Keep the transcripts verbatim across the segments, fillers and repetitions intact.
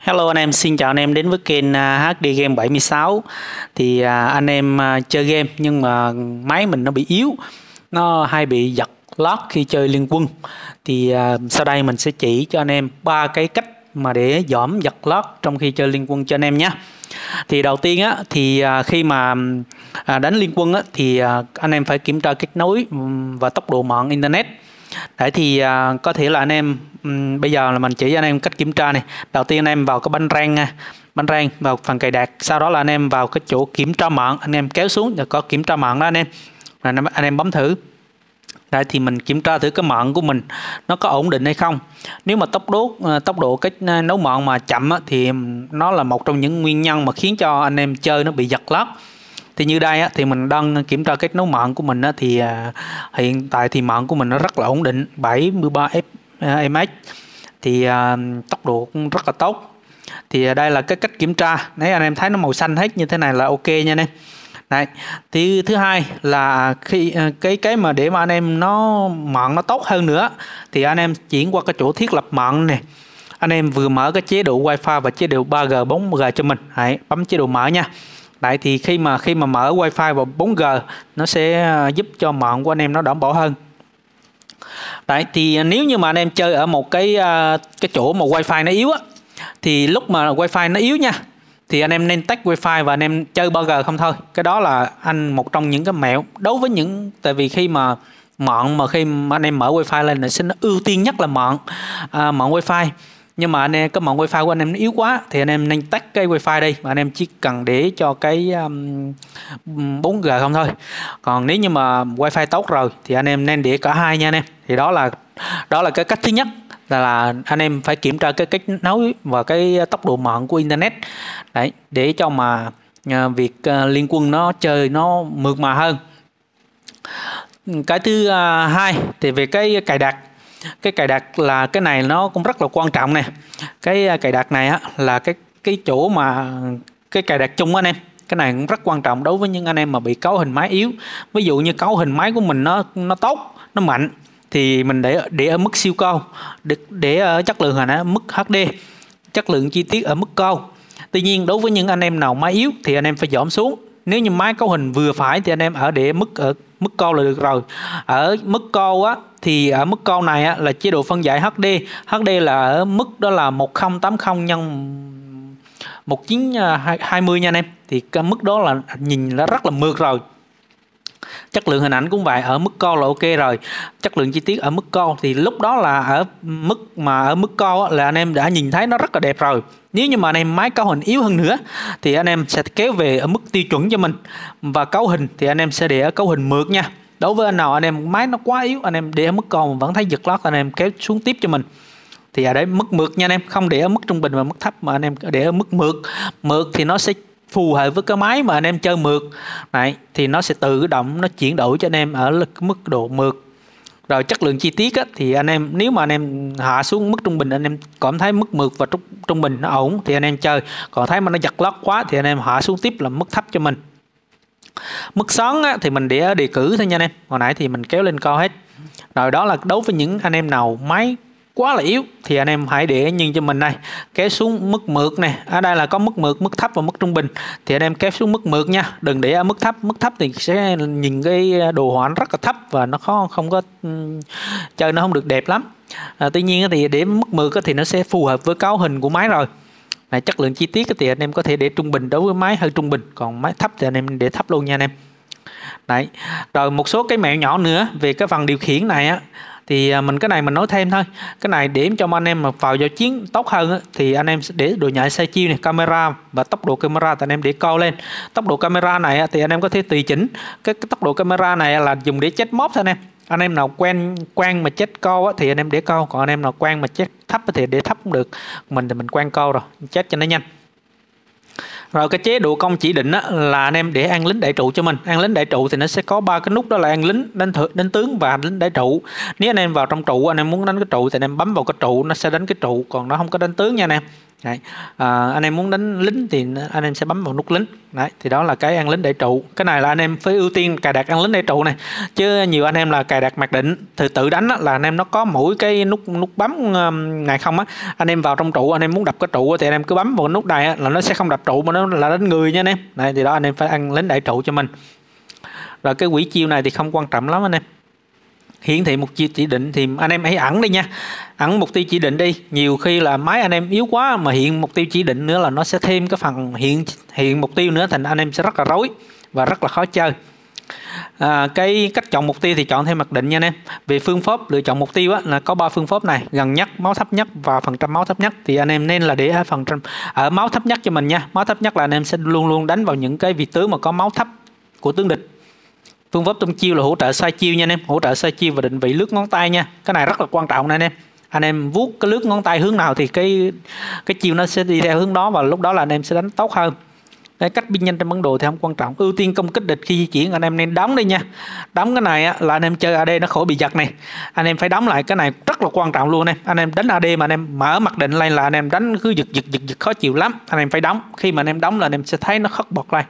Hello anh em, xin chào anh em đến với kênh uh, hát đê Game bảy mươi sáu. Thì uh, anh em uh, chơi game nhưng mà máy mình nó bị yếu, nó hay bị giật lót khi chơi liên quân. Thì uh, sau đây mình sẽ chỉ cho anh em ba cái cách mà để giảm giật lót trong khi chơi liên quân cho anh em nhé. Thì đầu tiên á, thì uh, khi mà uh, đánh liên quân á, thì uh, anh em phải kiểm tra kết nối và tốc độ mạng internet. Đấy thì uh, có thể là anh em um, bây giờ là mình chỉ cho anh em cách kiểm tra này. Đầu tiên anh em vào cái bánh rang nha, bánh rang vào phần cài đặt, sau đó là anh em vào cái chỗ kiểm tra mạng, anh em kéo xuống rồi có kiểm tra mạng đó anh em. Rồi anh em bấm thử. Đấy thì mình kiểm tra thử cái mạng của mình nó có ổn định hay không. Nếu mà tốc độ tốc độ kết nối mạng mà chậm á, thì nó là một trong những nguyên nhân mà khiến cho anh em chơi nó bị giật lót. Thì như đây á, thì mình đang kiểm tra kết nối mạng của mình á, thì à, hiện tại thì mạng của mình nó rất là ổn định, bảy mươi ba ép em ét, thì à, tốc độ cũng rất là tốt. Thì à, đây là cái cách kiểm tra. Đấy, anh em thấy nó màu xanh hết như thế này là ok nha anh em. Đấy. Thì thứ hai là khi à, cái cái mà để mà anh em nó mạng nó tốt hơn nữa thì anh em chuyển qua cái chỗ thiết lập mạng này. Anh em vừa mở cái chế độ wifi và chế độ ba G bốn G cho mình. Đấy, bấm chế độ mở nha. Đấy thì khi mà khi mà mở wifi và bốn G nó sẽ giúp cho mạng của anh em nó đảm bảo hơn. Đấy thì nếu như mà anh em chơi ở một cái cái chỗ mà wifi nó yếu á, thì lúc mà wifi nó yếu nha, thì anh em nên tắt wifi và anh em chơi ba G không thôi. Cái đó là anh một trong những cái mẹo đối với những, tại vì khi mà mạng mà khi mà anh em mở wifi lên nó sẽ ưu tiên nhất là mạng à, mạng wifi. Nhưng mà anh em cái mạng wifi của anh em nó yếu quá thì anh em nên tắt cái wifi đi, mà anh em chỉ cần để cho cái um, bốn G không thôi. Còn nếu như mà wifi tốt rồi thì anh em nên để cả hai nha anh em. Thì đó là đó là cái cách thứ nhất, là, là anh em phải kiểm tra cái kết nối và cái tốc độ mạng của internet. Đấy, để cho mà uh, việc uh, liên quân nó chơi nó mượt mà hơn. Cái thứ uh, hai thì về cái cài đặt. Cái cài đặt là cái này nó cũng rất là quan trọng nè. Cái cài đặt này á, là cái cái chỗ mà cái cài đặt chung anh em. Cái này cũng rất quan trọng đối với những anh em mà bị cấu hình máy yếu. Ví dụ như cấu hình máy của mình nó nó tốt, nó mạnh thì mình để để ở mức siêu cao, để, để ở chất lượng hình ở mức hát đê, chất lượng chi tiết ở mức cao. Tuy nhiên đối với những anh em nào máy yếu thì anh em phải giảm xuống. Nếu như máy cấu hình vừa phải thì anh em ở để mức ở mức cao là được rồi. Ở mức cao á, thì ở mức cao này á, là chế độ phân giải hát đê. hát đê là ở mức đó là một nghìn tám mươi nhân một nghìn chín trăm hai mươi nha anh em. Thì cái mức đó là nhìn nó rất là mượt rồi. Chất lượng hình ảnh cũng vậy, ở mức cao là ok rồi. Chất lượng chi tiết ở mức cao thì lúc đó là ở mức mà ở mức cao á, là anh em đã nhìn thấy nó rất là đẹp rồi. Nếu như mà anh em máy cấu hình yếu hơn nữa thì anh em sẽ kéo về ở mức tiêu chuẩn cho mình. Và cấu hình thì anh em sẽ để ở cấu hình mượt nha. Đối với anh nào anh em máy nó quá yếu, anh em để ở mức cao mà vẫn thấy giật lót, anh em kéo xuống tiếp cho mình. Thì ở đấy mức mượt nha anh em, không để ở mức trung bình và mức thấp, mà anh em để ở mức mượt. Mượt thì nó sẽ phù hợp với cái máy mà anh em chơi mượt. Đấy, thì nó sẽ tự động nó chuyển đổi cho anh em ở mức độ mượt. Rồi chất lượng chi tiết á, thì anh em nếu mà anh em hạ xuống mức trung bình, anh em cảm thấy mức mượt và trung, trung bình nó ổn thì anh em chơi. Còn thấy mà nó giật lót quá thì anh em hạ xuống tiếp là mức thấp cho mình. Mức sáng á, thì mình để ở đề cử thôi nha anh em. Hồi nãy thì mình kéo lên cao hết. Rồi đó là đối với những anh em nào máy quá là yếu thì anh em hãy để như cho mình này, kéo xuống mức mượt này. Ở đây là có mức mượt, mức thấp và mức trung bình. Thì anh em kéo xuống mức mượt nha, đừng để ở mức thấp. Mức thấp thì sẽ nhìn cái đồ họa rất là thấp và nó khó không có chơi nó không được đẹp lắm. À, tuy nhiên thì để mức mượt thì nó sẽ phù hợp với cấu hình của máy rồi. Này, chất lượng chi tiết thì anh em có thể để trung bình đối với máy hơi trung bình, còn máy thấp thì anh em để thấp luôn nha anh em. Đấy. Rồi một số cái mẹo nhỏ nữa về cái phần điều khiển này á, thì mình cái này mình nói thêm thôi. Cái này để cho anh em mà vào giao chiến tốt hơn á, thì anh em sẽ để độ nhạy sai chiêu này, camera và tốc độ camera thì anh em để cao lên. Tốc độ camera này á, thì anh em có thể tùy chỉnh. Cái, cái tốc độ camera này là dùng để chết mob thôi anh em. Anh em nào quen quen mà chết cao á, thì anh em để cao, còn anh em nào quen mà chết thấp thì để thấp cũng được. Mình thì mình quen cao rồi, chết cho nó nhanh. Rồi cái chế độ công chỉ định á, là anh em để an lính đại trụ cho mình. An lính đại trụ thì nó sẽ có ba cái nút, đó là an lính, đánh, thử, đánh tướng và an lính đại trụ. Nếu anh em vào trong trụ, anh em muốn đánh cái trụ thì anh em bấm vào cái trụ, nó sẽ đánh cái trụ, còn nó không có đánh tướng nha anh em. Đấy. À, anh em muốn đánh lính thì anh em sẽ bấm vào nút lính. Đấy, thì đó là cái ăn lính đại trụ. Cái này là anh em phải ưu tiên cài đặt ăn lính đại trụ này, chứ nhiều anh em là cài đặt mặc định thì tự đánh á, là anh em nó có mỗi cái nút nút bấm này không á. Anh em vào trong trụ, anh em muốn đập cái trụ thì anh em cứ bấm vào nút này á, là nó sẽ không đập trụ mà nó là đánh người nha anh em. Đấy, thì đó anh em phải ăn lính đại trụ cho mình. Rồi cái quỷ chiêu này thì không quan trọng lắm anh em. Hiển thị mục tiêu chỉ định thì anh em hãy ẩn đi nha, ẩn mục tiêu chỉ định đi. Nhiều khi là máy anh em yếu quá mà hiện mục tiêu chỉ định nữa là nó sẽ thêm cái phần hiện hiện mục tiêu nữa, thành anh em sẽ rất là rối và rất là khó chơi. À, cái cách chọn mục tiêu thì chọn theo mặc định nha anh em. Về phương pháp lựa chọn mục tiêu á, là có ba phương pháp này: gần nhất, máu thấp nhất và phần trăm máu thấp nhất. Thì anh em nên là để ở phần trăm ở máu thấp nhất cho mình nha. Máu thấp nhất là anh em sẽ luôn luôn đánh vào những cái vị tướng mà có máu thấp của tướng địch. Phương pháp tung chiêu là hỗ trợ xoay chiêu nha anh em, hỗ trợ xoay chiêu và định vị lướt ngón tay nha. Cái này rất là quan trọng nè anh em. Anh em vuốt cái lướt ngón tay hướng nào thì cái cái chiêu nó sẽ đi theo hướng đó, và lúc đó là anh em sẽ đánh tốt hơn. Cái cách binh nhanh trên bản đồ thì không quan trọng, ưu tiên công kích địch khi di chuyển. Anh em nên đóng đi nha. Đóng cái này á, là anh em chơi a đê nó khỏi bị giật này, anh em phải đóng lại. Cái này rất là quan trọng luôn anh em. Anh em đánh a đê mà anh em mở mặc định lên là anh em đánh cứ giật giật giật giật khó chịu lắm. Anh em phải đóng, khi mà anh em đóng là anh em sẽ thấy nó khất bọt lên.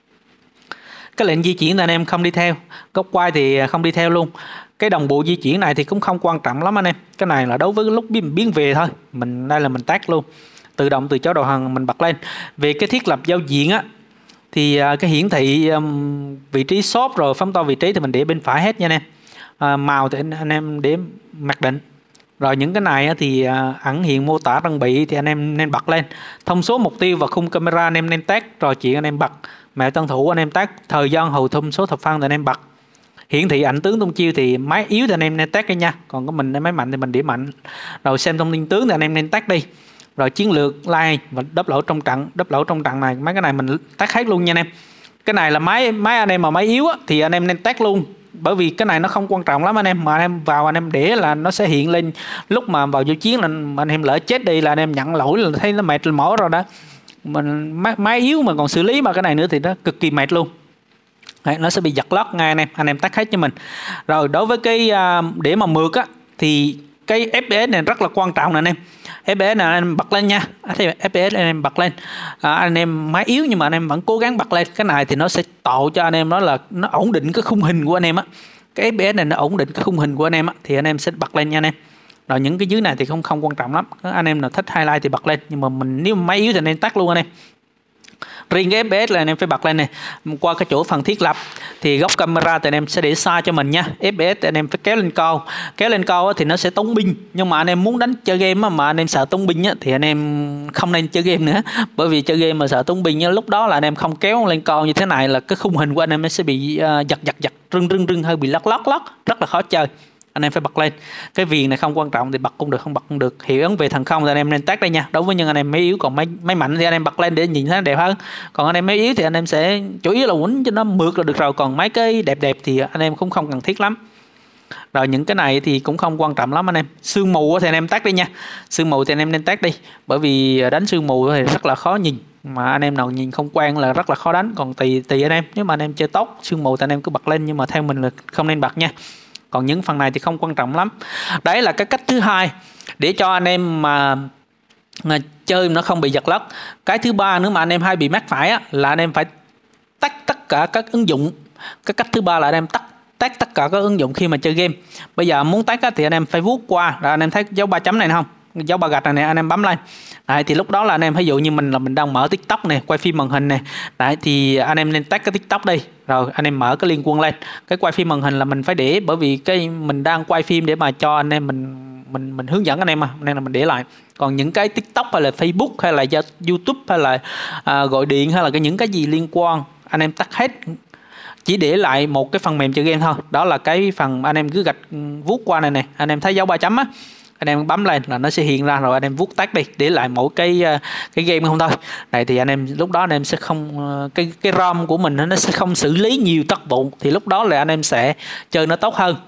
Cái lệnh di chuyển là anh em không đi theo, góc quay thì không đi theo luôn. Cái đồng bộ di chuyển này thì cũng không quan trọng lắm anh em. Cái này là đối với lúc biến, biến về thôi. Mình đây là mình tắt luôn. Tự động từ chối đầu hàng mình bật lên. Về cái thiết lập giao diện á, thì cái hiển thị um, vị trí shop rồi phóng to vị trí thì mình để bên phải hết nha anh em. À, màu thì anh, anh em để mặc định. Rồi những cái này á, thì à, ẩn hiện mô tả trang bị thì anh em nên bật lên. Thông số mục tiêu và khung camera anh em nên tắt. Trò chuyện anh em bật. Mẹo tân thủ anh em tắt. Thời gian hầu thông số thập phân thì anh em bật. Hiển thị ảnh tướng tung chiêu thì máy yếu thì anh em nên tắt đi nha. Còn có mình máy mạnh thì mình để mạnh. Rồi xem thông tin tướng thì anh em nên tắt đi. Rồi chiến lược like và đắp lỗ trong trận, đắp lỗ trong trận này mấy cái này mình tắt hết luôn nha anh em. Cái này là máy máy anh em mà máy yếu á, thì anh em nên tắt luôn, bởi vì cái này nó không quan trọng lắm anh em. Mà anh em vào anh em để là nó sẽ hiện lên lúc mà vào vô chiến là anh em lỡ chết đi là anh em nhận lỗi là thấy nó mệt mỏi rồi đó. Mình máy, máy yếu mà còn xử lý mà cái này nữa thì nó cực kỳ mệt luôn. Đấy, nó sẽ bị giật lót ngay anh em. Anh em tắt hết cho mình. Rồi đối với cái để mà mượt á thì cái ép pê ét này rất là quan trọng nè anh em. ép pê ét này anh em bật lên nha. ép pê ét anh em bật lên. À, anh em máy yếu nhưng mà anh em vẫn cố gắng bật lên. Cái này thì nó sẽ tạo cho anh em đó là nó ổn định cái khung hình của anh em á. Cái ép pê ét này nó ổn định cái khung hình của anh em á, thì anh em sẽ bật lên nha anh em. Rồi những cái dưới này thì không không quan trọng lắm. Anh em nào thích highlight thì bật lên, nhưng mà mình nếu máy yếu thì anh em tắt luôn anh em. Riêng cái ép pê ét là anh em phải bật lên này. Qua cái chỗ phần thiết lập thì góc camera thì anh em sẽ để xa cho mình nha. ép pê ét thì anh em phải kéo lên cao. Kéo lên cao thì nó sẽ tốn pin. Nhưng mà anh em muốn đánh chơi game mà anh em sợ tốn pin thì anh em không nên chơi game nữa. Bởi vì chơi game mà sợ tốn pin, lúc đó là anh em không kéo lên cao như thế này là cái khung hình của anh em sẽ bị giật giật giật rưng rưng rưng, hơi bị lắc lắc lắc, rất là khó chơi. Anh em phải bật lên. Cái viền này không quan trọng thì bật cũng được, không bật cũng được. Hiệu ứng về thần không thì anh em nên tắt đây nha. Đối với những anh em máy yếu, còn máy máy mạnh thì anh em bật lên để nhìn thấy đẹp hơn. Còn anh em máy yếu thì anh em sẽ chủ yếu là quýnh cho nó mượt là được rồi. Còn mấy cái đẹp đẹp thì anh em cũng không cần thiết lắm. Rồi những cái này thì cũng không quan trọng lắm anh em. Sương mù thì anh em tắt đi nha. Sương mù thì anh em nên tắt đi, bởi vì đánh sương mù thì rất là khó nhìn, mà anh em nào nhìn không quen là rất là khó đánh. Còn tùy tùy anh em, nếu mà anh em chơi tốt sương mù thì anh em cứ bật lên, nhưng mà theo mình là không nên bật nha. Còn những phần này thì không quan trọng lắm. Đấy là cái cách thứ hai để cho anh em mà, mà chơi nó không bị giật lắc. Cái thứ ba nữa mà anh em hay bị mắc phải á, là anh em phải tắt tất cả các ứng dụng. Cái cách thứ ba là anh em tắt tắt tất cả các ứng dụng khi mà chơi game. Bây giờ muốn tắt á, thì anh em phải vuốt qua, rồi anh em thấy dấu ba chấm này không, dấu ba gạch này, này anh em bấm lên. Đấy, thì lúc đó là anh em ví dụ như mình là mình đang mở TikTok này, quay phim màn hình này. Đấy, thì anh em nên tắt cái TikTok đi, rồi anh em mở cái liên quân lên. Cái quay phim màn hình là mình phải để, bởi vì cái mình đang quay phim để mà cho anh em mình mình mình hướng dẫn anh em mà, nên là mình để lại. Còn những cái TikTok hay là Facebook hay là YouTube hay là à, gọi điện hay là cái những cái gì liên quan, anh em tắt hết. Chỉ để lại một cái phần mềm chơi game thôi. Đó là cái phần anh em cứ gạch vuốt qua này này, anh em thấy dấu ba chấm á, anh em bấm lên là nó sẽ hiện ra, rồi anh em vuốt tắt đi, để lại mỗi cái cái game không thôi. Này thì anh em lúc đó anh em sẽ không, cái cái ROM của mình nó sẽ không xử lý nhiều tác vụ, thì lúc đó là anh em sẽ chơi nó tốt hơn.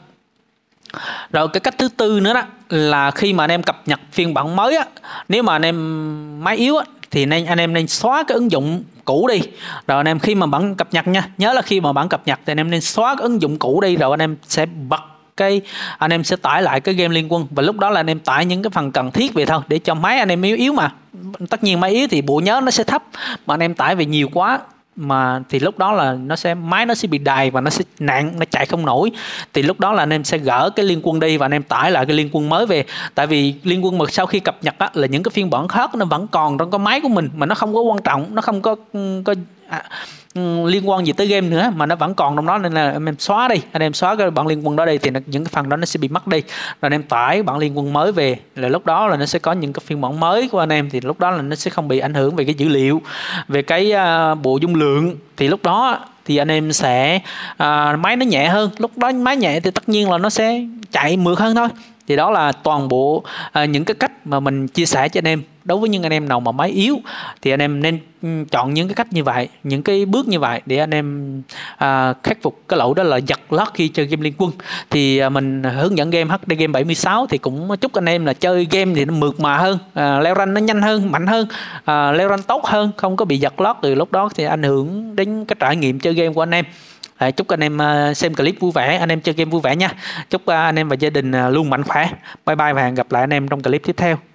Rồi cái cách thứ tư nữa đó là khi mà anh em cập nhật phiên bản mới á, nếu mà anh em máy yếu á, thì nên anh em nên xóa cái ứng dụng cũ đi. Rồi anh em khi mà bản cập nhật nha, nhớ là khi mà bản cập nhật thì anh em nên xóa cái ứng dụng cũ đi, rồi anh em sẽ bật cái, anh em sẽ tải lại cái game liên quân, và lúc đó là anh em tải những cái phần cần thiết về thôi, để cho máy anh em yếu yếu mà tất nhiên máy yếu thì bộ nhớ nó sẽ thấp, mà anh em tải về nhiều quá mà thì lúc đó là nó sẽ máy nó sẽ bị đài và nó sẽ nặng, nó chạy không nổi. Thì lúc đó là anh em sẽ gỡ cái liên quân đi và anh em tải lại cái liên quân mới về. Tại vì liên quân mà sau khi cập nhật á, là những cái phiên bản khác nó vẫn còn trong cái máy của mình mà nó không có quan trọng, nó không có có à, liên quan gì tới game nữa mà nó vẫn còn trong đó, nên là anh em xóa đi, anh em xóa cái bản liên quân đó đi thì những cái phần đó nó sẽ bị mất đi, rồi anh em tải bản liên quân mới về, là lúc đó là nó sẽ có những cái phiên bản mới của anh em, thì lúc đó là nó sẽ không bị ảnh hưởng về cái dữ liệu, về cái uh, bộ dung lượng. Thì lúc đó thì anh em sẽ uh, máy nó nhẹ hơn, lúc đó máy nhẹ thì tất nhiên là nó sẽ chạy mượt hơn thôi. Thì đó là toàn bộ uh, những cái cách mà mình chia sẻ cho anh em. Đối với những anh em nào mà máy yếu thì anh em nên chọn những cái cách như vậy, những cái bước như vậy để anh em à, khắc phục cái lỗi đó là giật lót khi chơi game liên quân. Thì à, mình hướng dẫn game hát đê Game bảy mươi sáu thì cũng chúc anh em là chơi game thì nó mượt mà hơn, à, leo rank nó nhanh hơn, mạnh hơn, à, leo rank tốt hơn, không có bị giật lót, từ lúc đó thì ảnh hưởng đến cái trải nghiệm chơi game của anh em. À, chúc anh em uh, xem clip vui vẻ, anh em chơi game vui vẻ nha. Chúc uh, anh em và gia đình uh, luôn mạnh khỏe. Bye bye và hẹn gặp lại anh em trong clip tiếp theo.